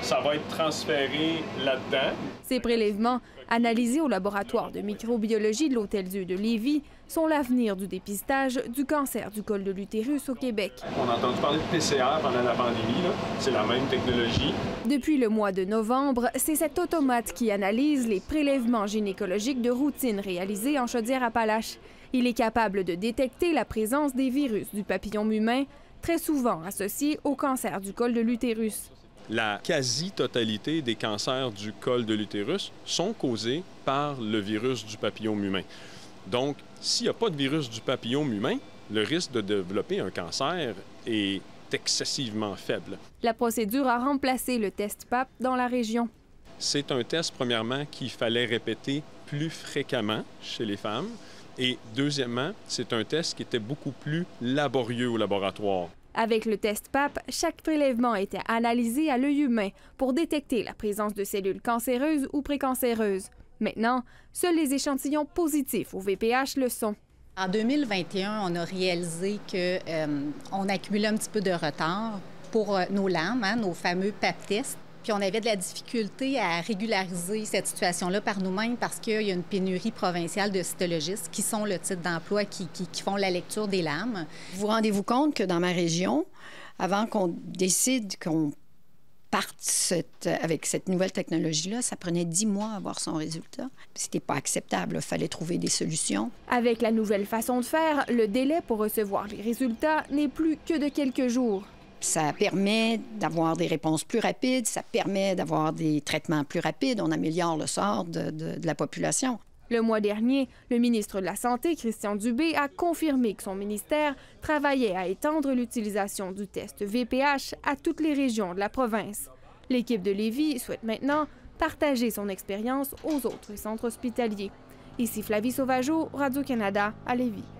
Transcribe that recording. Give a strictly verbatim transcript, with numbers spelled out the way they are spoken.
ça va être transféré là-dedans. Ces prélèvements, analysés au laboratoire de microbiologie de l'Hôtel-Dieu de Lévis, sont l'avenir du dépistage du cancer du col de l'utérus au Québec. On a entendu parler de P C R pendant la pandémie, c'est la même technologie. Depuis le mois de novembre, c'est cet automate qui analyse les prélèvements gynécologiques de routine réalisés en Chaudière-Appalaches. Il est capable de détecter la présence des virus du papillome humain, très souvent associés au cancer du col de l'utérus. La quasi-totalité des cancers du col de l'utérus sont causés par le virus du papillome humain. Donc, s'il n'y a pas de virus du papillome humain, le risque de développer un cancer est excessivement faible. La procédure a remplacé le test P A P dans la région. C'est un test, premièrement, qu'il fallait répéter plus fréquemment chez les femmes. Et deuxièmement, c'est un test qui était beaucoup plus laborieux au laboratoire. Avec le test P A P, chaque prélèvement était analysé à l'œil humain pour détecter la présence de cellules cancéreuses ou précancéreuses. Maintenant, seuls les échantillons positifs au V P H le sont. En deux mille vingt et un, on a réalisé qu'on euh, accumulait un petit peu de retard pour euh, nos lames, hein, nos fameux P A P tests. Puis on avait de la difficulté à régulariser cette situation-là par nous-mêmes parce qu'il y a une pénurie provinciale de cytologistes qui sont le type d'emploi qui, qui, qui font la lecture des lames. Vous rendez-vous compte que dans ma région, avant qu'on décide qu'on parte cette, avec cette nouvelle technologie-là, ça prenait dix mois à avoir son résultat. C'était pas acceptable, il fallait trouver des solutions. Avec la nouvelle façon de faire, le délai pour recevoir les résultats n'est plus que de quelques jours. Ça permet d'avoir des réponses plus rapides, ça permet d'avoir des traitements plus rapides, on améliore le sort de, de, de la population. Le mois dernier, le ministre de la Santé, Christian Dubé, a confirmé que son ministère travaillait à étendre l'utilisation du test V P H à toutes les régions de la province. L'équipe de Lévis souhaite maintenant partager son expérience aux autres centres hospitaliers. Ici Flavie Sauvageau, Radio-Canada, à Lévis.